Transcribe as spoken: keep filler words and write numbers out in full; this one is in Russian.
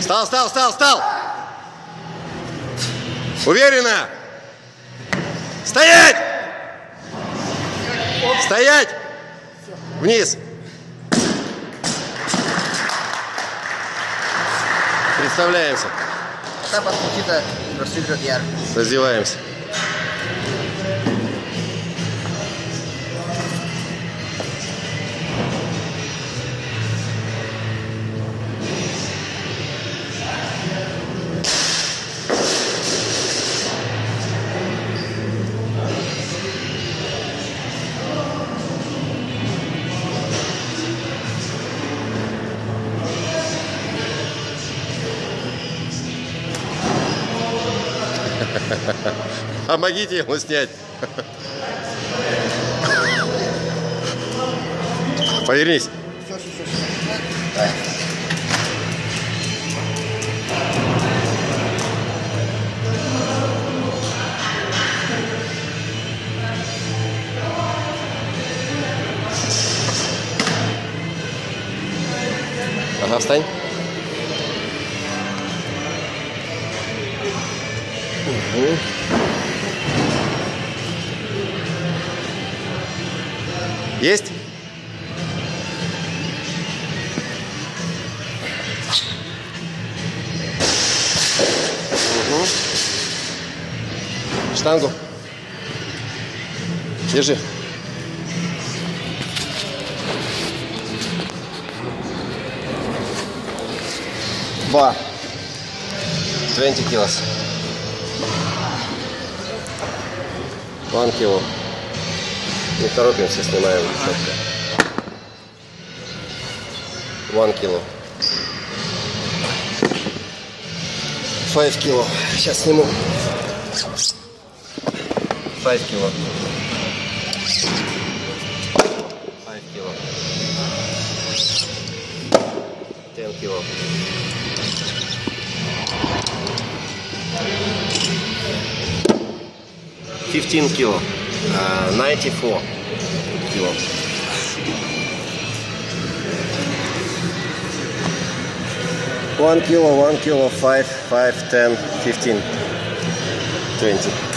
Встал, встал, встал, встал! Уверенно! Стоять! Стоять! Вниз! Представляемся. Этап от Никита Росиград Яр. Раздеваемся. Помогите ему снять. Повернись. Все, все, все. Давай. Ага, встань. Угу. Есть? Угу. Штангу. Держи. Два. двадцать килос. One кило. Не торопимся, снимаем четко. One кило. Five кило. Сейчас сниму. Five кило. Five кило. Ten кило. Fifteen кило. Uh, ninety-four кило. One кило, one кило, five, five, ten, fifteen, twenty.